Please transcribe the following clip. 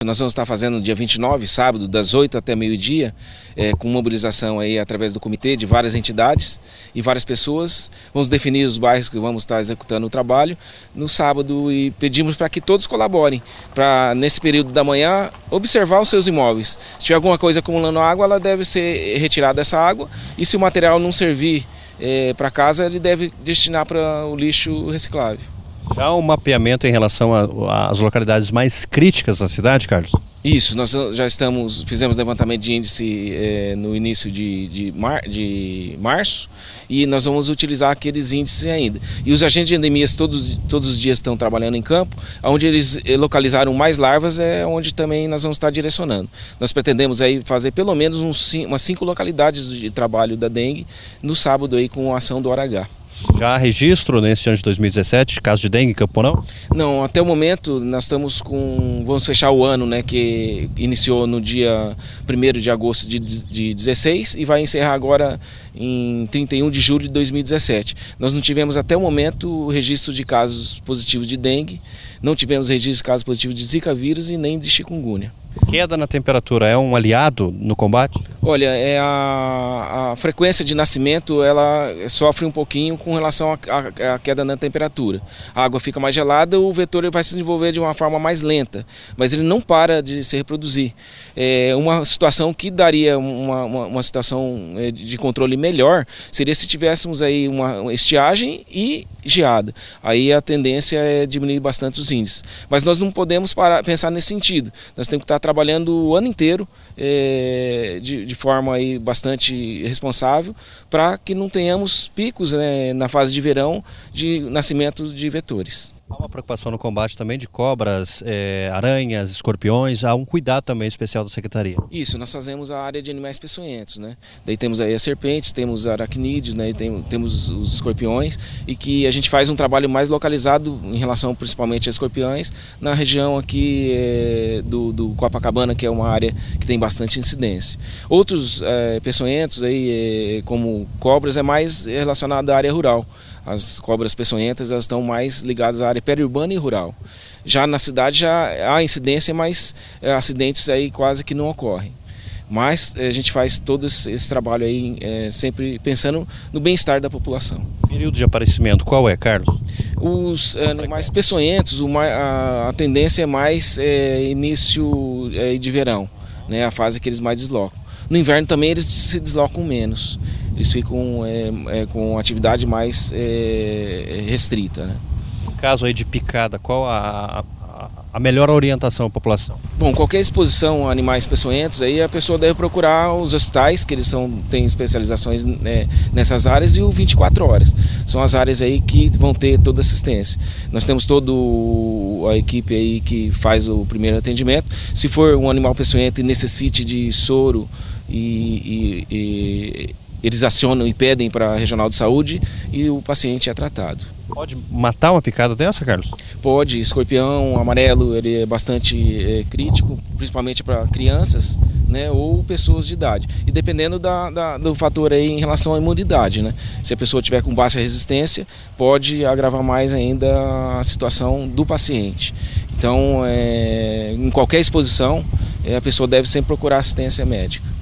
Nós vamos estar fazendo no dia 29, sábado, das 8 até meio-dia, com mobilização aí através do comitê de várias entidades e várias pessoas. Vamos definir os bairros que vamos estar executando o trabalho no sábado e pedimos para que todos colaborem, para nesse período da manhã observar os seus imóveis. Se tiver alguma coisa acumulando água, ela deve ser retirada dessa água, e se o material não servir para casa, ele deve destinar para o lixo reciclável. Já há um mapeamento em relação às localidades mais críticas da cidade, Carlos? Isso, nós já fizemos levantamento de índice no início de março, e nós vamos utilizar aqueles índices ainda. E os agentes de endemias todos os dias estão trabalhando em campo, onde eles localizaram mais larvas é onde também nós vamos estar direcionando. Nós pretendemos aí fazer pelo menos umas 5 localidades de trabalho da dengue no sábado aí com a ação do Hora H. Já há registro nesse ano de 2017 de caso de dengue em Campo Mourão? Não, até o momento nós estamos vamos fechar o ano, né, que iniciou no dia 1º de agosto de 16 e vai encerrar agora em 31 de julho de 2017. Nós não tivemos até o momento registro de casos positivos de dengue, não tivemos registro de casos positivos de Zika vírus e nem de chikungunya. Queda na temperatura é um aliado no combate? Olha, a frequência de nascimento ela sofre um pouquinho com relação à queda na temperatura. A água fica mais gelada, o vetor vai se desenvolver de uma forma mais lenta, mas ele não para de se reproduzir. Uma situação que daria uma situação de controle melhor seria se tivéssemos aí uma estiagem e geada. Aí a tendência é diminuir bastante os índices. Mas nós não podemos pensar nesse sentido. Nós temos que estar trabalhando o ano inteiro de forma aí bastante responsável para que não tenhamos picos, né, na fase de verão de nascimento de vetores. Há uma preocupação no combate também de cobras, aranhas, escorpiões, há um cuidado também especial da Secretaria. Isso, nós fazemos a área de animais peçonhentos, né? Daí temos aí as serpentes, temos aracnídeos, né? Temos os escorpiões, e que a gente faz um trabalho mais localizado em relação principalmente a escorpiões na região aqui do Copacabana, que é uma área que tem bastante incidência. Outros peçonhentos aí, como cobras, é mais relacionado à área rural. As cobras peçonhentas elas estão mais ligadas à área periurbana e rural. Já na cidade já há incidência, mas acidentes aí quase que não ocorrem. Mas a gente faz todo esse trabalho aí sempre pensando no bem-estar da população. Período de aparecimento qual é, Carlos? Os animais peçonhentos, a tendência é mais início de verão, né, a fase que eles mais deslocam. No inverno também eles se deslocam menos, eles ficam com atividade mais restrita, né? No caso aí de picada, qual a melhor orientação à população? Bom, qualquer exposição a animais peçonhentos, aí a pessoa deve procurar os hospitais, que eles têm especializações nessas áreas, e o 24 horas. São as áreas aí que vão ter toda assistência. Nós temos toda a equipe aí que faz o primeiro atendimento. Se for um animal peçonhento e necessite de soro, eles acionam e pedem para a regional de saúde e o paciente é tratado. Pode matar uma picada dessa, Carlos? Pode. Escorpião amarelo ele é bastante crítico, principalmente para crianças, né, ou pessoas de idade. E dependendo do fator aí em relação à imunidade, né? Se a pessoa tiver com baixa resistência, pode agravar mais ainda a situação do paciente. Então, em qualquer exposição, a pessoa deve sempre procurar assistência médica.